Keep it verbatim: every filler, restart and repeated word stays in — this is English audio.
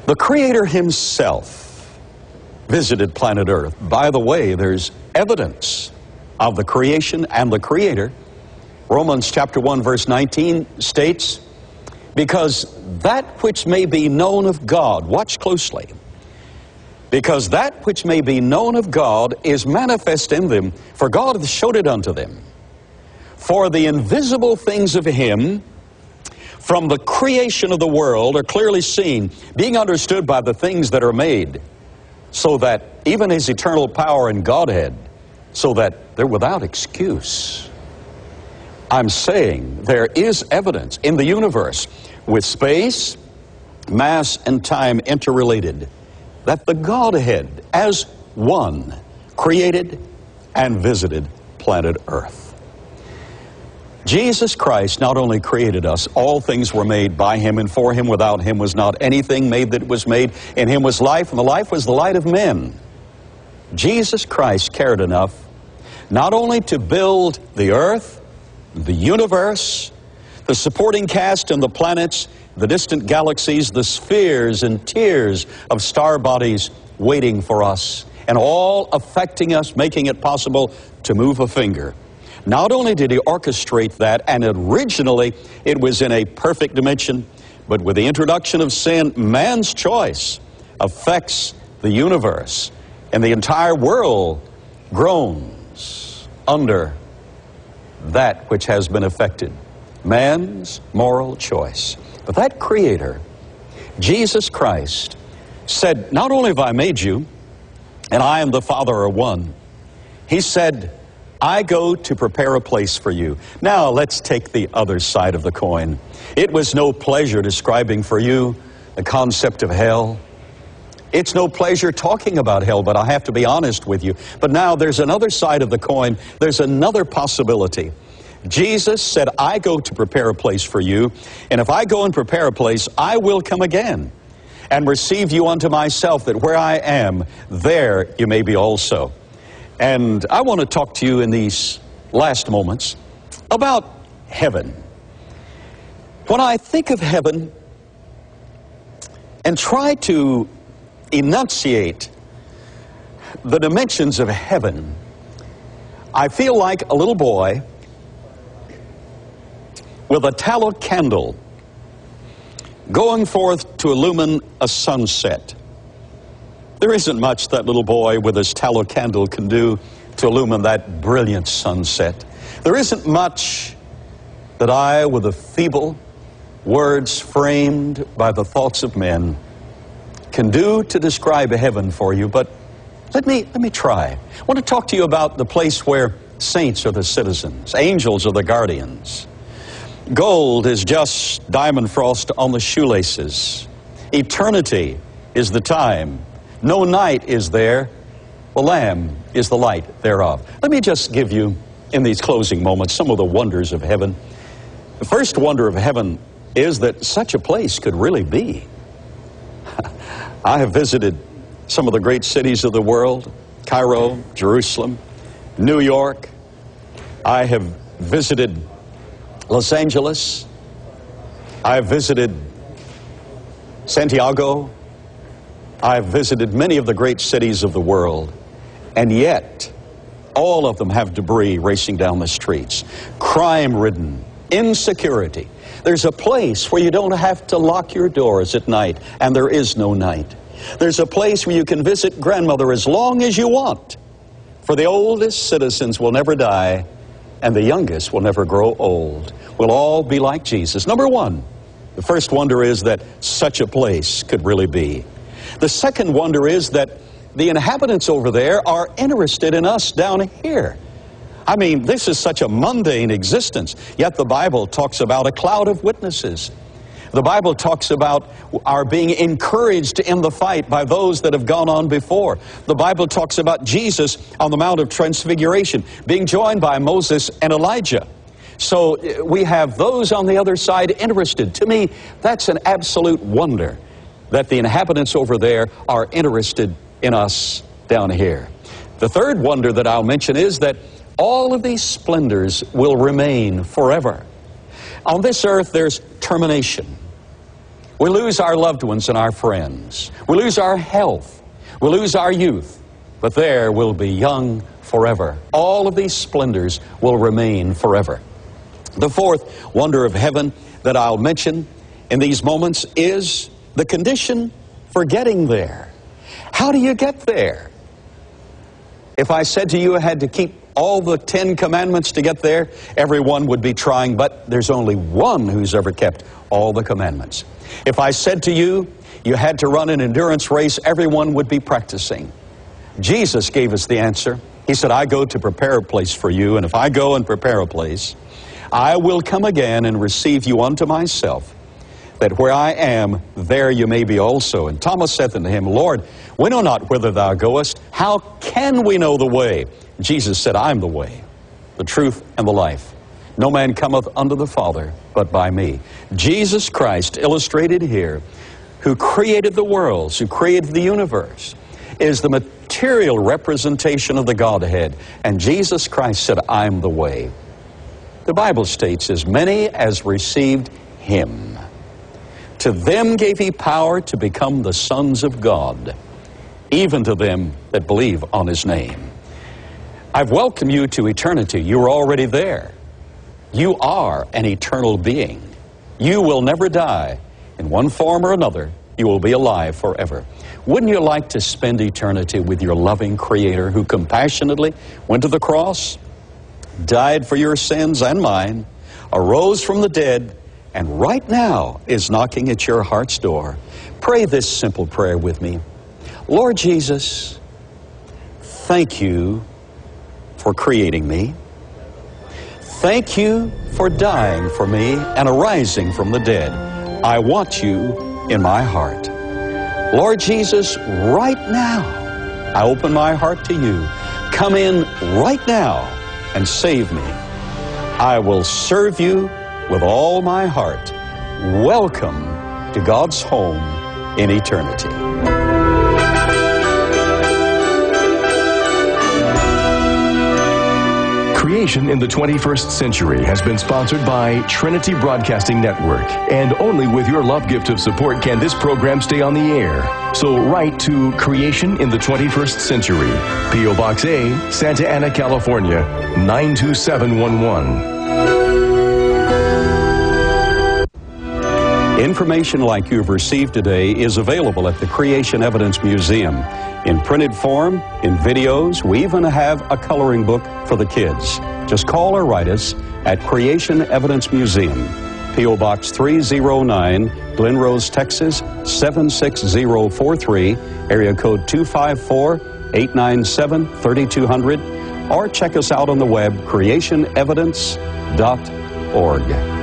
The Creator himself visited planet Earth. By the way, there's evidence of the creation and the Creator. Romans chapter one verse nineteen states, because that which may be known of God, watch closely, because that which may be known of God is manifest in them, for God hath showed it unto them. For the invisible things of him from the creation of the world are clearly seen, being understood by the things that are made, so that even his eternal power and Godhead, so that they're without excuse. I'm saying there is evidence in the universe, with space, mass, and time interrelated, that the Godhead as one created and visited planet Earth. Jesus Christ not only created us, all things were made by him and for him. Without him was not anything made that was made. In him was life, and the life was the light of men. Jesus Christ cared enough not only to build the earth, the universe, the supporting cast and the planets, the distant galaxies, the spheres and tiers of star bodies waiting for us, and all affecting us, making it possible to move a finger. Not only did he orchestrate that, and originally it was in a perfect dimension, but with the introduction of sin, man's choice affects the universe, and the entire world groans under that which has been affected. Man's moral choice. But that Creator, Jesus Christ, said, not only have I made you, and I and the Father are one, he said, I go to prepare a place for you. Now let's take the other side of the coin. It was no pleasure describing for you the concept of hell. It's no pleasure talking about hell, but I have to be honest with you. But now there's another side of the coin. There's another possibility. Jesus said, I go to prepare a place for you, and if I go and prepare a place, I will come again and receive you unto myself, that where I am, there you may be also. And I want to talk to you in these last moments about heaven. When I think of heaven and try to enunciate the dimensions of heaven, I feel like a little boy with a tallow candle going forth to illumine a sunset. There isn't much that little boy with his tallow candle can do to illumine that brilliant sunset. There isn't much that I, with the feeble words framed by the thoughts of men, can do to describe heaven for you, but let me, let me try. I want to talk to you about the place where saints are the citizens, angels are the guardians. Gold is just diamond frost on the shoelaces. Eternity is the time. No night is there. The Lamb is the light thereof. Let me just give you, in these closing moments, some of the wonders of heaven. The first wonder of heaven is that such a place could really be. I have visited some of the great cities of the world, Cairo, Jerusalem, New York. I have visited Los Angeles. I have visited Santiago. I have visited many of the great cities of the world, and yet all of them have debris racing down the streets, crime-ridden, insecurity. There's a place where you don't have to lock your doors at night, and there is no night. There's a place where you can visit grandmother as long as you want, for the oldest citizens will never die, and the youngest will never grow old. We'll all be like Jesus. Number one, the first wonder is that such a place could really be. The second wonder is that the inhabitants over there are interested in us down here. I mean, this is such a mundane existence, yet the Bible talks about a cloud of witnesses. The Bible talks about our being encouraged in the fight by those that have gone on before. The Bible talks about Jesus on the Mount of Transfiguration, being joined by Moses and Elijah. So we have those on the other side interested. To me, that's an absolute wonder that the inhabitants over there are interested in us down here. The third wonder that I'll mention is that all of these splendors will remain forever. On this earth, there's termination. We lose our loved ones and our friends. We lose our health. We lose our youth. But there we'll be young forever. All of these splendors will remain forever. The fourth wonder of heaven that I'll mention in these moments is the condition for getting there. How do you get there? If I said to you I had to keep all the Ten Commandments to get there, everyone would be trying, but there's only one who's ever kept all the commandments. If I said to you you had to run an endurance race, everyone would be practicing. Jesus gave us the answer. He said, I go to prepare a place for you, and if I go and prepare a place, I will come again and receive you unto myself, that where I am, there you may be also. And Thomas said unto him, Lord, we know not whither thou goest. How can we know the way? Jesus said, I am the way, the truth, and the life. No man cometh unto the Father but by me. Jesus Christ, illustrated here, who created the worlds, who created the universe, is the material representation of the Godhead. And Jesus Christ said, I'm the way. The Bible states, as many as received him, to them gave he power to become the sons of God, even to them that believe on his name. I've welcomed you to eternity. You're already there. You are an eternal being. You will never die. In one form or another, you will be alive forever. Wouldn't you like to spend eternity with your loving Creator who compassionately went to the cross, died for your sins and mine, arose from the dead, and right now is knocking at your heart's door? Pray this simple prayer with me. Lord Jesus, thank you for creating me. Thank you for dying for me and arising from the dead. I want you in my heart. Lord Jesus, right now, I open my heart to you. Come in right now and save me. I will serve you with all my heart. Welcome to God's home in eternity. Creation in the twenty-first Century has been sponsored by Trinity Broadcasting Network, and only with your love gift of support can this program stay on the air. So write to Creation in the twenty-first Century, P O Box A, Santa Ana, California, nine two seven one one. Information like you've received today is available at the Creation Evidence Museum in printed form, in videos. We even have a coloring book for the kids. Just call or write us at Creation Evidence Museum, P O Box three oh nine, Glen Rose, Texas seven six zero four three, area code two five four, eight nine seven, three two zero zero, or check us out on the web, creation evidence dot org.